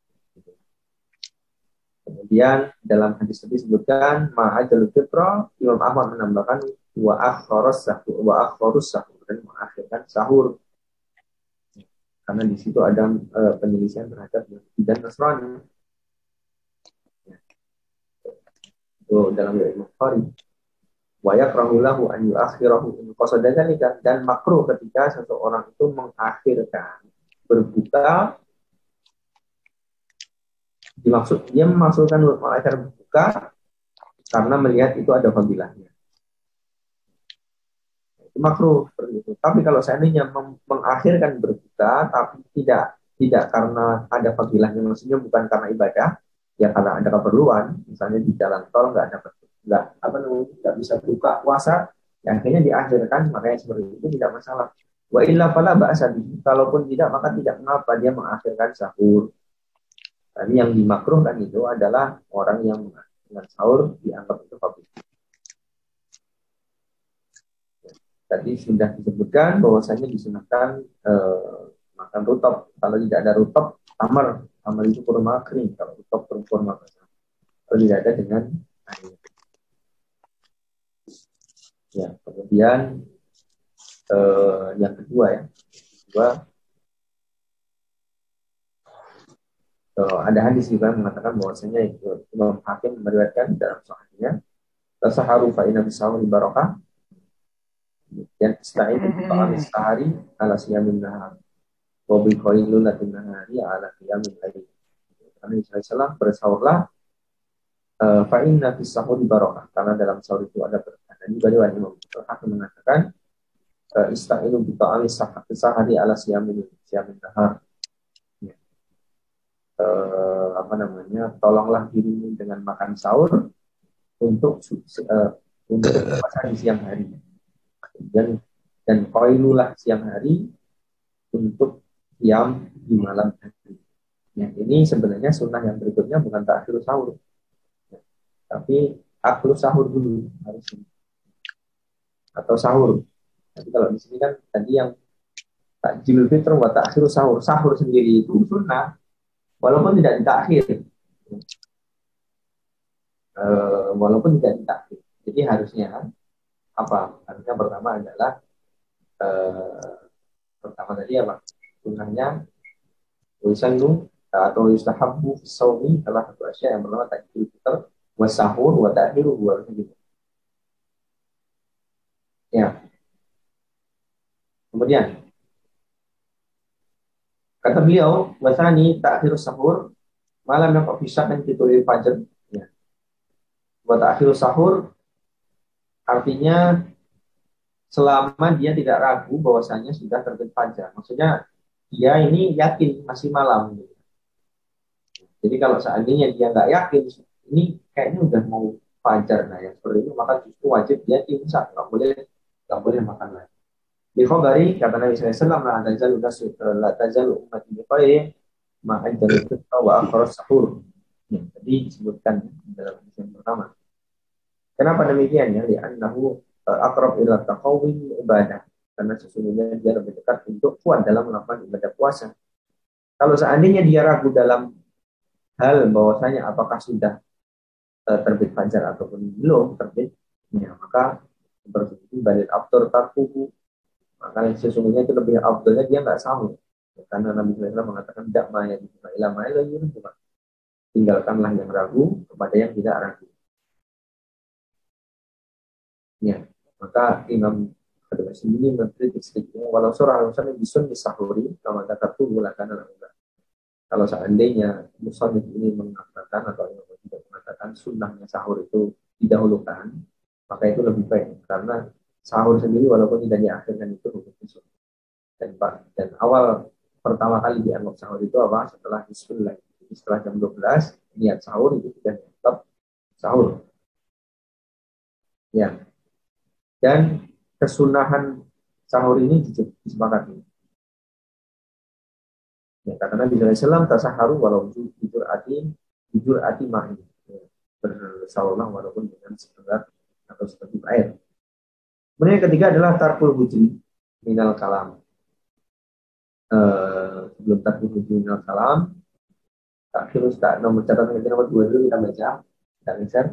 Kemudian dalam hadis tadi disebutkan ma'ajalul fitra, Imam Ahmad menambahkan wa akhorus sahur, wa akhorus sahur, dan mengakhirkan sahur. Karena di situ ada uh, penyelisihan terhadap Yahudi dan Nasrani. Ya. Itu dalam Imam Bukhari. Wa yakrahu lahu an yuakhirahu in qasada dzalika, dan makruh ketika seseorang itu mengakhirkan berbuka, dimaksud dia memasukkan mengakhir berbuka karena melihat itu ada fadilahnya. Itu makruh seperti itu. Tapi kalau seandainya mengakhirkan berbuka tapi tidak tidak karena ada fadilahnya, maksudnya bukan karena ibadah, ya karena ada keperluan, misalnya di jalan tol nggak ada nggak apa namanya nggak bisa buka puasa, ya akhirnya diakhirkan, makanya seperti itu tidak masalah. Wa illa fala ba'sa bihi, kalaupun tidak maka tidak mengapa dia mengakhirkan sahur. Tapi yang dimakruhkan itu adalah orang yang mengakhirkan sahur dianggap itu fadilah. Tadi sudah disebutkan bahwasanya disunahkan eh, makan rutop. Kalau tidak ada rutop, tamar. Tamar itu kurma kering. Kalau rutop kurma basah. Kalau tidak ada dengan air. Ya, kemudian eh, yang kedua ya, kedua eh, ada hadis juga mengatakan bahwasanya itu Imam Hakim meriwayatkan dalam sahihnya, tasaharu fa inna bisawri barakah. Dan ista'in ta'am sehari ala siyamin nahar wa bi qailulatin nahari ala qiyamil lail. Karena Rasulullah bersahurlah fa inna fis sahuri barakah, karena dalam sahur itu ada berkah. Dan juga riwayat Imam Hakim mengatakan ista'inu bi ta'am sahari ala siyamin siyamin nahar. Ya. Eh, apa namanya? Tolonglah dirimu dengan makan sahur untuk uh, untuk puasa di siang hari. Dan dan qailulah siang hari untuk qiyam di malam hari. Ya, ini sebenarnya sunnah yang berikutnya bukan ta'khir sahur, ya, tapi akhir sahur dulu harusnya, atau sahur. Tapi kalau di sini kan tadi yang takjilul fitr wa ta'khir sahur, sahur sendiri itu sunnah walaupun tidak ditakhir, e, walaupun tidak ditakhir. Jadi harusnya apa? Harusnya pertama adalah eh, pertama tadi apa? Sunnahnya wisannu atau yustahabbu fi shaumi, salah satu asya yang pertama takjil fitr wa sahur wa ta'khiru harusnya gitu. Ya. Kemudian kata beliau, wasani ta'khir sahur malam yang kok bisa kan ditulil fajar. Ya. Wa ta'khir sahur artinya selama dia tidak ragu bahwasanya sudah terbit fajar. Maksudnya dia ini yakin masih malam. Jadi kalau seandainya dia nggak yakin ini kayaknya udah mau fajar, nah yang seperti itu maka justru wajib dia imsak, nggak boleh nggak boleh makan lagi. Di khobari kata Nabi Sallallahu Alaihi Wasallam, la tazalu nasu la tazalu ummati bi khairin ma ajalu fitra wa akhras sahur. Ya, tadi disebutkan dalam hadis yang pertama. Kenapa demikian ya? Li'annahu aqrab ila taqawwi ibadah. Karena sesungguhnya dia lebih dekat untuk kuat dalam melakukan ibadah puasa. Kalau seandainya dia ragu dalam hal bahwasanya apakah sudah uh, terbit fajar ataupun belum terbit, ya, maka seperti itu balik after tarkuhu, maka sesungguhnya itu lebih afdalnya dia nggak sahur, ya, karena Nabi Sallallahu Alaihi Wasallam mengatakan tidak maya ilama tinggalkanlah yang ragu kepada yang tidak ragu. Ya, maka Imam Al sendiri mengkritik sedikitnya walau surah al-musan bisun disahuri kama kataku mulakan al-ula. Kalau seandainya musannif ini mengatakan atau Imam tidak mengatakan sunnahnya sahur itu didahulukan, maka itu lebih baik karena sahur sendiri walaupun tidak diakhirkan itu hukumnya sunnah. Dan, dan awal pertama kali dianggap sahur itu apa? Setelah bismillah. Setelah jam dua belas niat sahur itu sudah dianggap sahur. Ya. Dan kesunahan sahur ini disepakati. Ya, kata Nabi sallallahu alaihi wasallam tasaharu walau jujur ati jujur ati ma'i. Ya, bersahurlah walaupun dengan setengah atau setengah air. Kemudian yang ketiga adalah tarkul hujri minal kalam. Uh, sebelum tarkul hujri minal kalam, tak terus tak nomor catatan yang nomor dua dulu kita baca. Kita geser.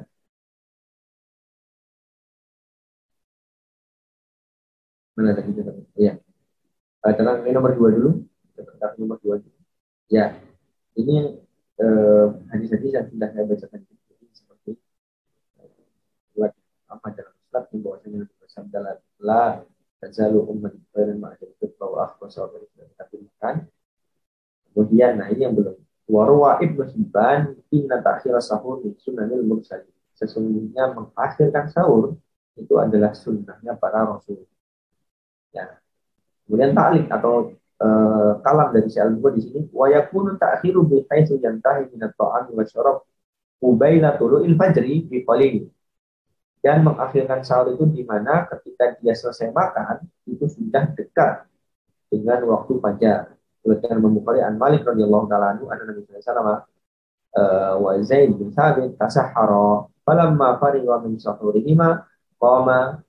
Mana tadi catatan? Iya. Uh, catatan ini nomor dua dulu. Catatan nomor dua dulu. Ya, ini uh, hadis-hadis yang sudah saya bacakan seperti buat apa dalam Islam yang bahwasanya bersabda la tazalu ummati khairan ma'ajal fitra wa akhbasa wa kan. Kemudian, nah ini yang belum. Warwa Ibnu Hibban inna ta'khir sahur min sunanil mursalin. Sesungguhnya mengakhirkan sahur itu adalah sunnahnya para rasul. Ya. Kemudian ta'liq atau uh, kalam dari Syekh Al-Bukhari di sini wa yakunu ta'khiru bi haitsu yantahi min at-ta'am wa syarab ubaila tulu'il fajri bi qalil. Dan mengakhirkan sahur itu di mana ketika dia selesai makan itu sudah dekat dengan waktu fajar. Kemudian Bukhari an Malik radhiyallahu taala anhu anna Nabi sallallahu alaihi wasallam wa Zaid bin Thabit tasahhara falamma fariga min sahurihima qama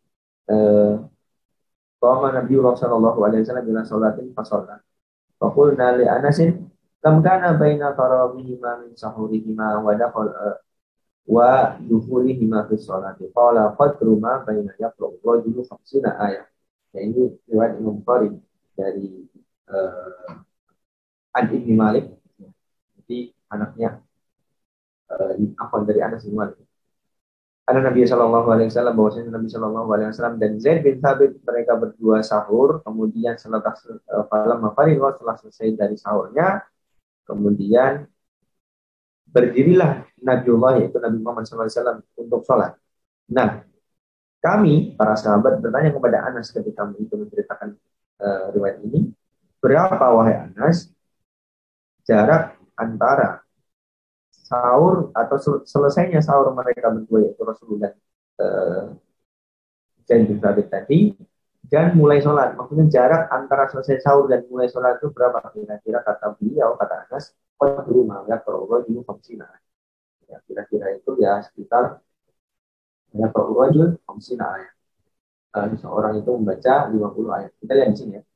qama Nabi sallallahu alaihi wasallam ila salatin fasalla. Fa qulna li Anas lam kana baina tarawihima min sahurihima wa dakhal wa dukhulihima fi sholati qala qadru ma baina yaqra'u rajulu khamsina ayat. Ya, ini riwayat Imam Bukhari dari uh, An Ibni Malik, jadi anaknya uh, apa dari Anas bin Malik. Ada Nabi Shallallahu Alaihi Wasallam, bahwasanya Nabi Shallallahu Alaihi Wasallam dan Zaid bin Thabit mereka berdua sahur, kemudian setelah falam mafarinwa setelah selesai dari sahurnya, kemudian berdirilah Nabiullah yaitu Nabi Muhammad Shallallahu Alaihi Wasallam untuk sholat. Nah, kami para sahabat bertanya kepada Anas ketika itu menceritakan uh, riwayat ini, berapa wahai Anas jarak antara sahur atau selesainya sahur mereka berdua yaitu Rasulullah dan Zaid bin Thabit tadi dan mulai sholat. Maksudnya jarak antara selesai sahur dan mulai sholat itu berapa? Kira-kira kata beliau, kata Anas, di rumah ya kalau di famsina. Ya kira-kira itu ya sekitar ya kalau rajul famsina ayat. Uh, seorang itu membaca lima puluh ayat. Kita lihat di sini ya.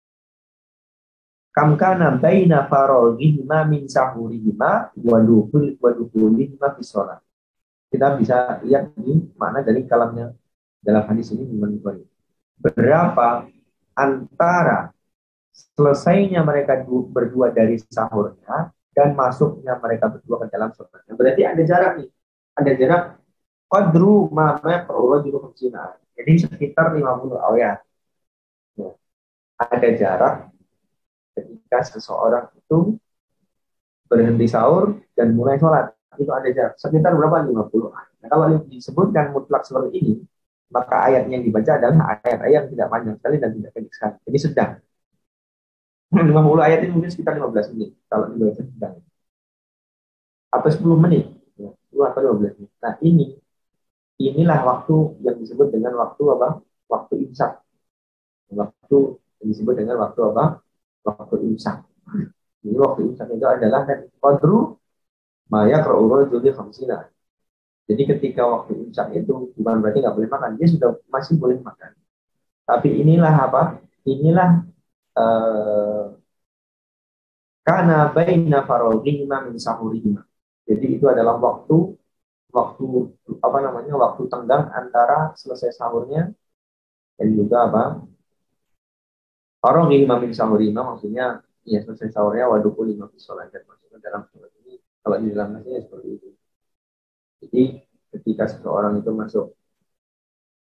Kam kana baina faraghihima min sahurihima wa dukhul wa dukhulihima fi shalah. Kita bisa lihat ini makna dari kalamnya dalam hadis ini menunjukkan berapa antara selesainya mereka berdua dari sahurnya dan masuknya mereka berdua ke dalam sholatnya. Berarti ada jarak nih. Ada jarak qadru ma ma'rura juga kecina. Jadi sekitar lima puluh ayat. Ya. Ada jarak ketika seseorang itu berhenti sahur dan mulai sholat, itu ada jarak sekitar berapa? lima puluh ayat. Nah, kalau disebutkan mutlak seperti ini, maka ayat yang dibaca adalah ayat-ayat yang tidak panjang sekali dan tidak pendek sekali. Jadi sedang. lima puluh ayat ini mungkin sekitar lima belas menit kalau dibaca sedang. Atau sepuluh menit, ya, sepuluh atau lima belas menit. Nah ini, inilah waktu yang disebut dengan waktu apa? Waktu imsak. Waktu yang disebut dengan waktu apa? Waktu imsak. Ini waktu imsak itu adalah qadru ma yaqra'u rajulu khamsina. Jadi ketika waktu imsak itu bukan berarti nggak boleh makan, dia sudah masih boleh makan. Tapi inilah apa? Inilah uh, kana baina faraghihima min sahurihima. Jadi itu adalah waktu waktu apa namanya? Waktu tenggang antara selesai sahurnya dan juga apa? Faraghihima min sahurihima maksudnya ya selesai sahurnya waduhul lima fi sholat dan masuk ke dalam sholat ini. Kalau di dalam nasinya seperti itu. Jadi ketika seseorang itu masuk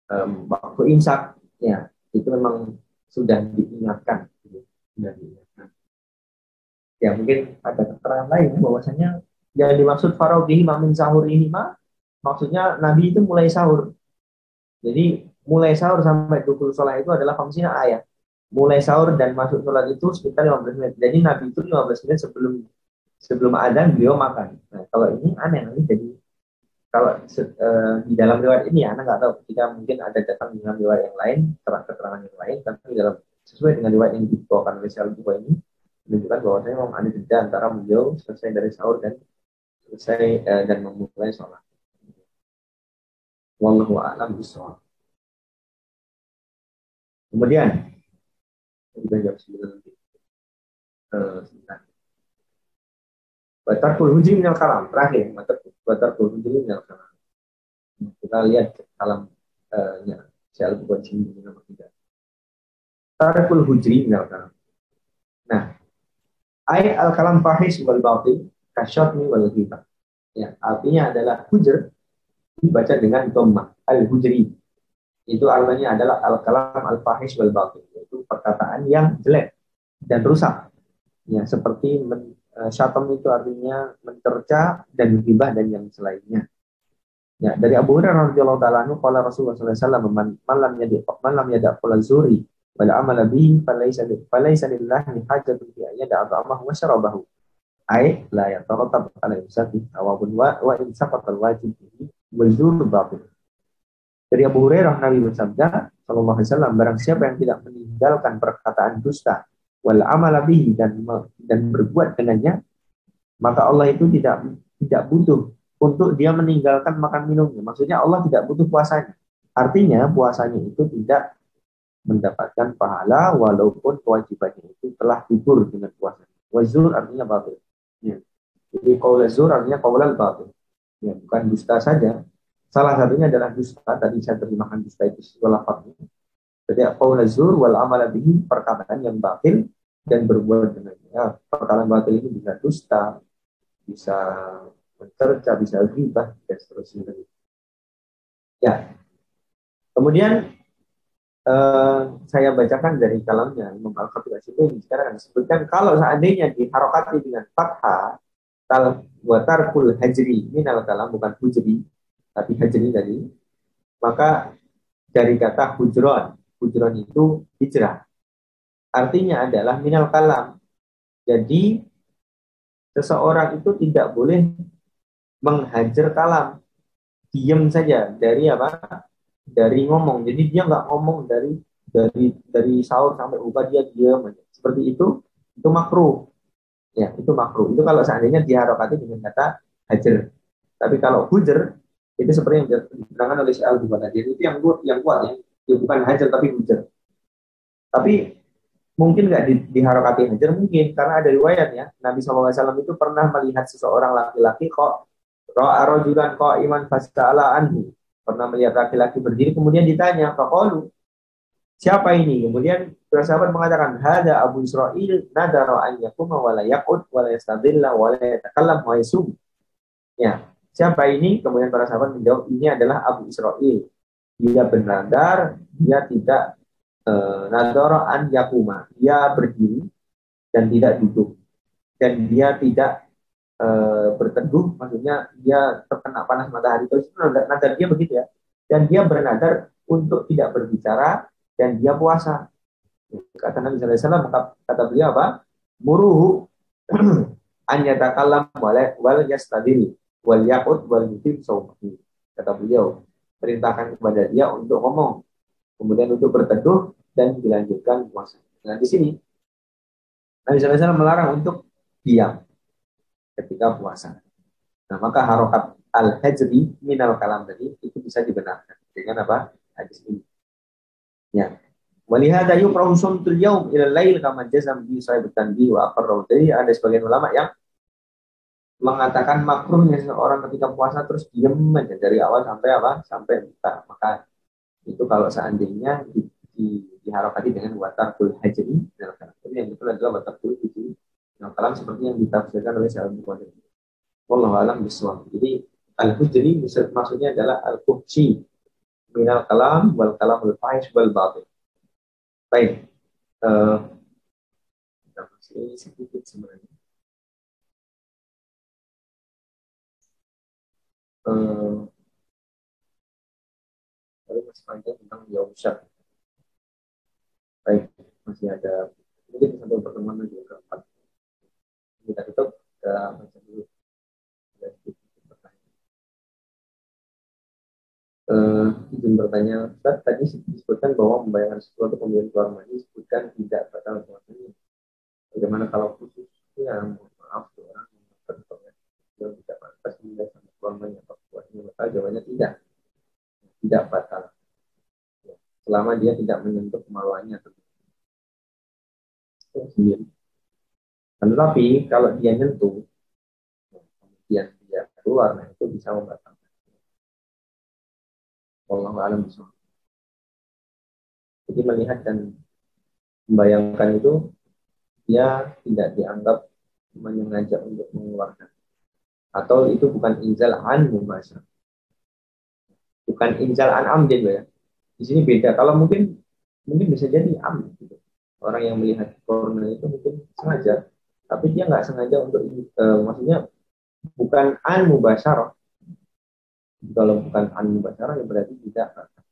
um, waktu imsak, ya itu memang sudah diingatkan, gitu. Sudah diingatkan. Ya mungkin ada keterangan lain bahwasanya yang dimaksud faraudhihi min sahurihi ma, maksudnya Nabi itu mulai sahur. Jadi mulai sahur sampai dukul sholat itu adalah famsina ayat. Mulai sahur dan masuk sholat itu sekitar lima belas menit. Jadi Nabi itu lima belas menit sebelum sebelum adzan beliau makan. Nah, kalau ini aneh nanti jadi kalau uh, di dalam riwayat ini ya, Anda nggak tahu ketika mungkin ada datang dengan riwayat yang lain, keterangan yang lain, tapi dalam sesuai dengan riwayat yang dibawakan oleh Syekh Al-Bukhari ini menunjukkan bahwasanya memang ada jeda antara beliau selesai dari sahur dan selesai uh, dan memulai sholat. Wallahu a'lam bishawab. Kemudian kita jawab sembilan nanti. Uh, Batarkul hujri minal kalam. Terakhir, batarkul hujri minal kalam. Kita lihat kalamnya Syekh Al-Bukhari sini nomor tiga. Tarkul hujri minal kalam. Nah, ayat al-kalam fahish wal batil kasyatmi wal ghibah. Ya, artinya adalah hujr dibaca dengan dhammah. Al-hujri itu artinya adalah al-kalam al-fahish wal batil, yaitu perkataan yang jelek dan rusak. Ya, seperti men, uh, syatam itu artinya mencerca dan ghibah dan yang selainnya. Ya, dari Abu Hurairah radhiyallahu taala anhu qala Rasulullah sallallahu alaihi wasallam man lam yadi man lam yada qala zuri wal amala bihi falaysa falaysa lillahi hajatun fi ayyada at'amahu wa syarabahu ay la yataratab ala imsaki awabun wa wa in saqata al-wajib bihi wal zur batil. Dari Abu Hurairah Nabi bersabda sallallahu alaihi wasallam, barang siapa yang tidak meninggalkan perkataan dusta wal amala bihi dan dan berbuat dengannya, maka Allah itu tidak tidak butuh untuk dia meninggalkan makan minumnya. Maksudnya Allah tidak butuh puasanya. Artinya puasanya itu tidak mendapatkan pahala walaupun kewajibannya itu telah gugur dengan puasa. Wazur artinya batil. Ya. Jadi qaul zur artinya qaulal batil. Ya, bukan dusta saja. Salah satunya adalah dusta. Tadi saya terjemahkan dusta itu sesuai lafaznya. Jadi qaul zur wal amal bihi, perkataan yang batil dan berbuat dengannya. Ya, perkataan batil ini bisa dusta, bisa mencerca, bisa ghibah dan seterusnya. Ya. Kemudian eh, saya bacakan dari kalamnya Imam Al-Khatib Asy-Syafi'i sekarang disebutkan kalau seandainya diharokati dengan fathah tal wa tarkul hajri minal kalam, bukan hujri tapi hajri tadi, maka dari kata hujron, hujron itu hijrah. Artinya adalah minal kalam. Jadi seseorang itu tidak boleh menghajar kalam, diam saja dari apa? Dari ngomong. Jadi dia nggak ngomong dari dari dari sahur sampai buka dia diam aja. Seperti itu, itu makruh. Ya, itu makruh. Itu kalau seandainya diharokati dengan kata hajar. Tapi kalau hujar itu seperti yang diterangkan oleh Syekh Al-Bukhari tadi, itu yang kuat, yang kuat ya. Itu bukan hajar tapi hujar. Tapi mungkin nggak di, diharokati hajar, mungkin karena ada riwayat ya. Nabi shallallahu alaihi wasallam itu pernah melihat seseorang laki-laki kok ra'a rajulan qa'iman fas'ala anhu. Pernah melihat laki-laki berdiri kemudian ditanya, faqalu, siapa ini? Kemudian para sahabat mengatakan, hada Abu Israil nadara an yakuma wa la yaqud wa la yastadilla wa la yatakallam wa yasum. Ya, siapa ini? Kemudian para sahabat menjawab, ini adalah Abu Israil. Dia bernadar, dia tidak eh, nadara an yakuma. Dia berdiri dan tidak duduk. Dan dia tidak E, berteduh, maksudnya dia terkena panas matahari terus. Itu nadar dia begitu ya, dan dia bernadar untuk tidak berbicara dan dia puasa. Kata Nabi sallallahu alaihi wasallam, kata beliau apa? Muruhu an yatakallam wal yastadil wal yaqut wal yutim saumahi. Kata beliau, perintahkan kepada dia untuk ngomong, kemudian untuk berteduh dan dilanjutkan puasa. Nah di sini Nabi sallallahu alaihi wasallam melarang untuk diam ketika puasa. Nah, maka harokat al-hajri minal kalam tadi itu bisa dibenarkan dengan apa? Hadis ini. Ya. Walihada yukrahu sumtul yaum ila lail kama jazam bi sahib tanbih wa aqarru. Jadi ada sebagian ulama yang mengatakan makruhnya seorang ketika puasa terus diam aja dari awal sampai apa? Sampai buka. Maka itu kalau seandainya di, di, diharokati dengan watarkul hajri minal kalam. Jadi yang betul adalah watarkul hajri minal kalam seperti yang ditafsirkan oleh Syekh Al-Bukhari. Wallahu a'lam bishawab. Jadi al-hujri maksudnya adalah al-fuhshi, minal kalam wal kalamul fahish wal batil. Baik, uh, kita masih sedikit sebenarnya. Uh, Lalu masih panjang tentang Yausha. Baik, masih ada mungkin satu pertemuan lagi keempat. Kita tutup, kita baca dulu. Uh, izin bertanya, Ustaz, tadi disebutkan bahwa membayangkan sesuatu kemudian keluar mani disebutkan tidak batal puasanya. Bagaimana kalau khusus yang maaf orang yang yang tidak pantas menilai sama keluar mani atau puasanya batal? Jawabannya tidak, tidak batal. Selama dia tidak menyentuh kemaluannya sendiri. Tetapi kalau dia nyentuh, kemudian dia keluar, nah itu bisa membatalkan. Wallahu a'lam bishawab. Jadi melihat dan membayangkan itu dia tidak dianggap menyengaja untuk mengeluarkan, atau itu bukan inzal an mubasyar, bukan inzal an amdin ya. Di sini beda. Kalau mungkin mungkin bisa jadi am gitu. Orang yang melihat corona itu mungkin sengaja, tapi dia nggak sengaja untuk uh, maksudnya bukan an mubasyarah. Kalau bukan an mubasyarah ya berarti tidak.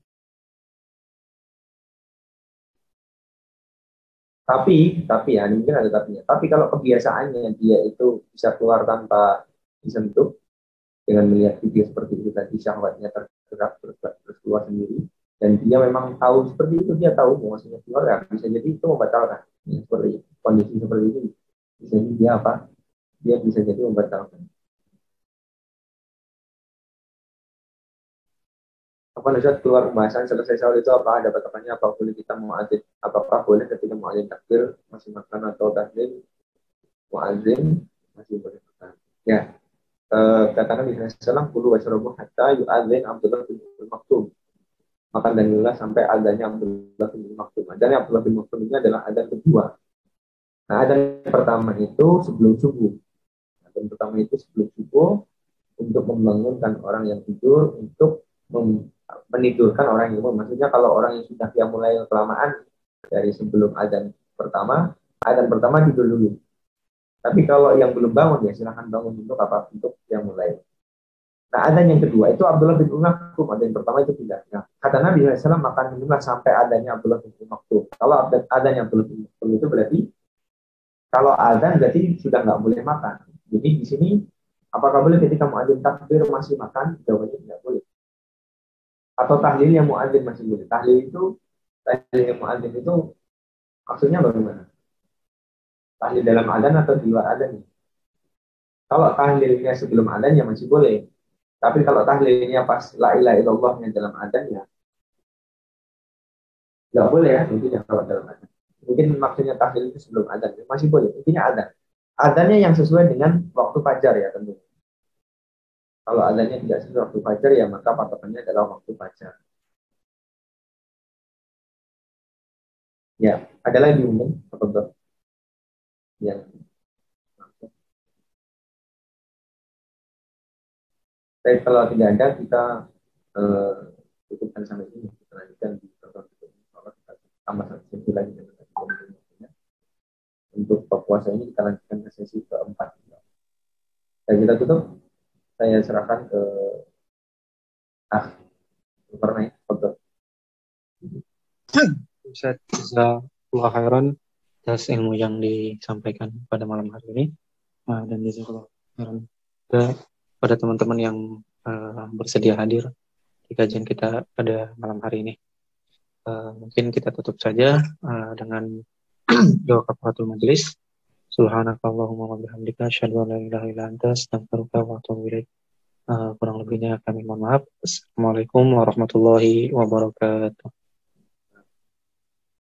Tapi, tapi ya, mungkin ada tapinya. Tapi kalau kebiasaannya dia itu bisa keluar tanpa disentuh, dengan melihat video seperti itu tadi, syahwatnya tergerak terus, terus keluar sendiri, dan dia memang tahu seperti itu, dia tahu maksudnya keluar, ya bisa jadi itu membatalkan. Ya, seperti kondisi seperti itu, bisa jadi dia apa? Dia bisa jadi membatalkan. Apa nasihat keluar pembahasan selesai sahur itu apa ada batasannya? Apa boleh kita muadzin? Apakah boleh ketika muadzin takbir masih makan atau tahlil muadzin masih boleh makan? Ya, eh, katakan di Islam kulu wasyarabu hatta yu'adzin Abdullah bin Maktum. Makan dan minumlah sampai adanya Abdullah bin Maktum. Adanya Abdullah bin Maktum ini adalah adzan kedua. Nah, adzan pertama itu sebelum subuh. Adzan pertama itu sebelum subuh untuk membangunkan orang yang tidur, untuk menidurkan orang yang umum. Maksudnya kalau orang yang sudah dia mulai kelamaan dari sebelum adzan pertama, adzan pertama tidur dulu. Tapi kalau yang belum bangun ya silahkan bangun untuk apa? Untuk yang mulai. Nah, adzan yang kedua itu Abdullah bin Umm Maktum. Adzan pertama itu tidak. Nah, kata Nabi shallallahu alaihi wasallam makan minumlah sampai adanya Abdullah bin Umm Maktum. Kalau adzan yang Abdullah bin Umm Maktum itu berarti kalau adzan berarti sudah nggak boleh makan. Jadi di sini apakah boleh ketika muadzin takbir masih makan? Jawabannya tidak boleh. Atau tahlil yang muadzin masih boleh. Tahlil itu, tahlil yang muadzin itu maksudnya bagaimana? Tahlil dalam adzan atau di luar adzan? Kalau tahlilnya sebelum adzan ya masih boleh. Tapi kalau tahlilnya pas la ilaha illallahnya dalam adzan ya nggak boleh ya. Mungkin ya kalau dalam adzan. Mungkin maksudnya tahlil itu sebelum adzan ya masih boleh. Intinya adzan. Adzannya yang sesuai dengan waktu fajar ya tentu. Kalau adzannya tidak sesuai waktu fajar ya maka patokannya adalah waktu fajar. Ya, ada lagi mungkin apa yang tapi kalau tidak ada kita eh, cukupkan sampai ini, kita lanjutkan di pertemuan berikutnya. Kalau kita tambah satu sesi lagi dengan untuk puasa ini kita lanjutkan ke sesi keempat. Dan kita tutup, saya serahkan ke ah pernah foto. Ustaz jazakallahu khairan atas ilmu yang disampaikan pada malam hari ini, uh, dan jazakallahu khairan pada teman-teman yang uh, bersedia hadir di kajian kita pada malam hari ini. Uh, mungkin kita tutup saja uh, dengan doa kafaratul majelis. Subhanakallahumma wa bihamdika asyhadu an la ilaha illa anta astaghfiruka wa atubu ilaik. Uh, kurang lebihnya kami mohon maaf. Assalamualaikum warahmatullahi wabarakatuh.